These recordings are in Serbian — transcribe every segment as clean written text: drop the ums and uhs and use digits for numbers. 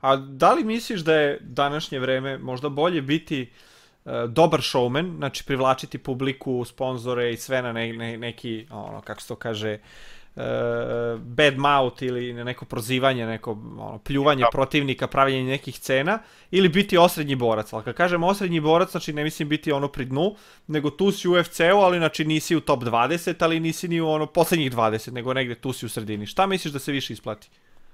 A da li misliš da je današnje vreme možda bolje biti dobar showman, znači privlačiti publiku, sponzore i sve na neki, ono, kako se to kaže, bad mouth ili neko prozivanje, neko pljuvanje protivnika, pravljenje nekih cena, ili biti osrednji borac. Ali kad kažem osrednji borac, znači ne mislim biti ono pri dnu, nego tu si u UFC-u, ali znači nisi u top 20, ali nisi ni u ono poslednjih 20, nego negde tu si u sredini. Šta misliš da se više isplati?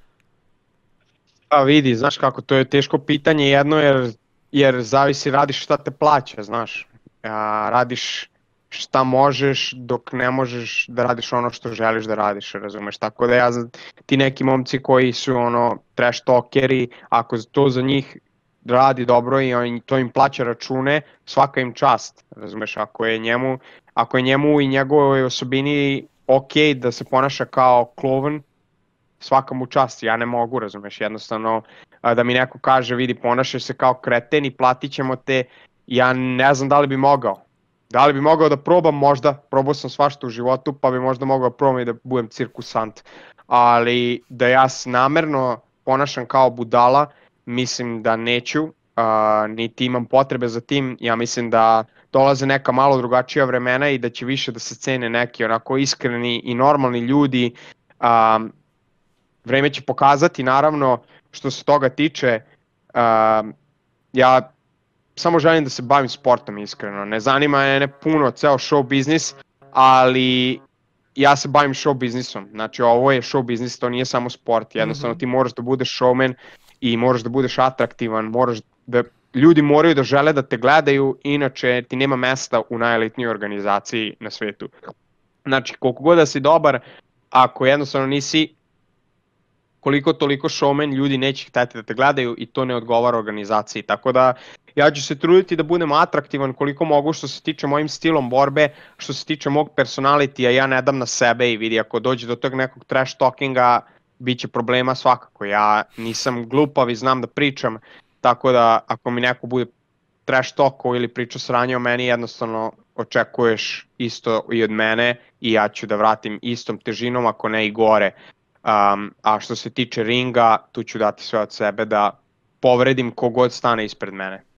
Pa vidi, znaš kako, to je teško pitanje jedno jer zavisi radiš šta te plaća, znaš. Radiš šta možeš dok ne možeš da radiš ono što želiš da radiš, razumeš. Tako da ti neki momci koji su ono trash talkeri, ako to za njih radi dobro i to im plaća račune, svaka im čast, razumeš. Ako je njemu i njegovoj osobini ok da se ponaša kao klovan, svaka mu čast, ja ne mogu, razumeš, jednostavno da mi neko kaže, vidi, ponašaj se kao kreten i platit ćemo te, ja ne znam da li bi mogao. Da li bi mogao da probam možda, probao sam svašta u životu, pa bi možda mogao da probam i da budem cirkusant, ali da ja se namerno ponašam kao budala, mislim da neću, niti imam potrebe za tim, ja mislim da dolaze neka malo drugačija vremena i da će više da se cene neki onako iskreni i normalni ljudi. Vreme će pokazati, naravno, što se toga tiče, ja samo želim da se bavim sportom, iskreno. Ne zanima me puno ceo show biznis, ali ja se bavim show biznisom. Znači, ovo je show biznis, to nije samo sport. Jednostavno, ti moraš da budeš showman i moraš da budeš atraktivan, ljudi moraju da žele da te gledaju, inače ti nema mesta u najelitnijoj organizaciji na svetu. Znači, koliko god da si dobar, ako jednostavno nisi koliko toliko showman, ljudi neće hteti da te gledaju i to ne odgovara organizaciji. Tako da ja ću se truditi da budem atraktivan koliko mogu što se tiče mojim stilom borbe, što se tiče mog personalitija, ja ne dam na sebe i vidi ako dođe do tog nekog trash talkinga, bit će problema svakako. Ja nisam glupav i znam da pričam, tako da ako mi neko bude trash talkao ili priča sranje o meni, jednostavno očekuješ isto i od mene i ja ću da vratim istom težinom, ako ne i gore. A što se tiče ringa, tu ću dati sve od sebe da povredim kogod stane ispred mene.